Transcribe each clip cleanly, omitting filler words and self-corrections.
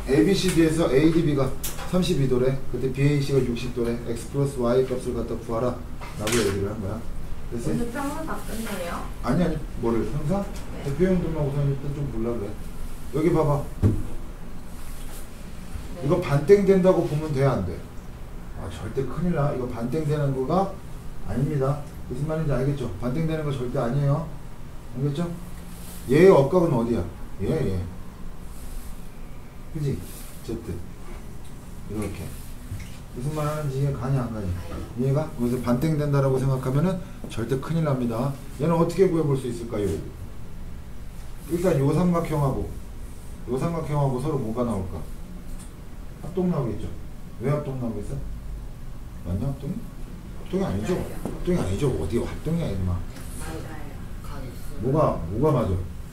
ABCD에서 ADB가 32도래. 그때 BAC가 60도래. X 플러스 Y 값을 갖다 구하라. 라고 얘기를 한 거야. 그래서 오늘 평은 다 끝내요? 아니 뭐를 평사? 네. 대표형들만 우선 일단 좀 보려고 그래. 여기 봐봐. 네. 이거 반땡 된다고 보면 돼, 안 돼? 아, 절대 큰일 나. 이거 반땡 되는 거가 아닙니다. 무슨 말인지 알겠죠? 반땡 되는 거 절대 아니에요. 알겠죠? 얘의 억각은 어디야? 얘. 그지? Z. 이렇게. 무슨 말 하는지 이해 가냐, 안 가냐? 이해가? 그래서 반땡 된다라고 생각하면은 절대 큰일 납니다. 얘는 어떻게 구해볼 수 있을까요? 일단 요 삼각형하고 서로 뭐가 나올까? 합동 나오겠죠? 왜 합동 나오겠어? 맞냐, 합동이? 합동이 아니죠? 합동이 아니죠? 어디 합동이야, 임마. 뭐가 맞아?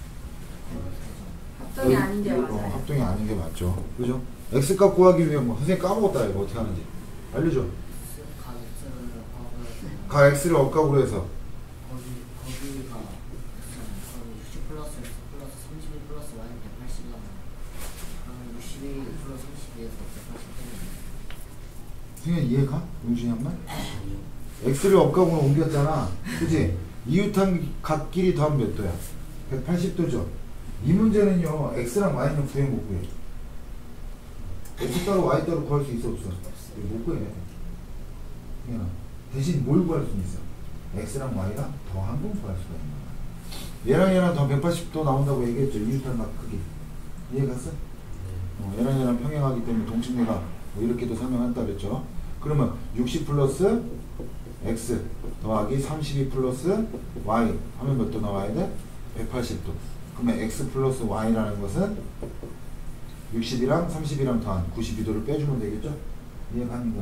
합동이 아닌 게 맞아요. 합동이 아닌 게 맞죠. 그죠? X값 구하기 위해 뭐 선생님 까먹었다 이거 어떻게 하는지 알려줘. 가 X를 억각으로 해서 거기가 60 플러스 X 플러스 32 플러스 Y는 180 나와요. 그러면 62 플러스 32에서 180 되는 선생님 이해가? 용준이 한 말? X를 억각으로 옮겼잖아. 그치? 이웃한 각끼리 더하면 몇 도야? 180도죠. 이 문제는요 X랑 Y는 구해 못 구해. X 따로 Y 따로 구할 수 있어 없어? 못 구해. 그냥 대신 뭘 구할 수 있어? X랑 Y랑 더한 건 구할 수가 있는 거야. 얘랑 더 180도 나온다고 얘기했죠. 이웃한 각 크기. 이해 갔어? 얘랑 평행하기 때문에 동식례가 뭐 이렇게도 설명한다 그랬죠. 그러면 60 플러스 X 더하기 32 플러스 Y 하면 몇 도 나와야 돼? 180도. 그러면 X 플러스 Y라는 것은 60이랑 30이랑 더한 92도를 빼주면 되겠죠? 이해 가는가?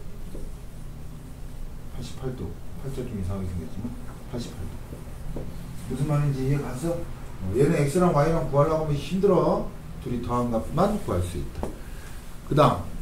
88도. 8자 좀 이상하게 생겼지만 88도. 무슨 말인지 이해 갔어? 얘는 X랑 Y랑 구하려고 하면 힘들어. 둘이 더한 값만 구할 수 있다. 그 다음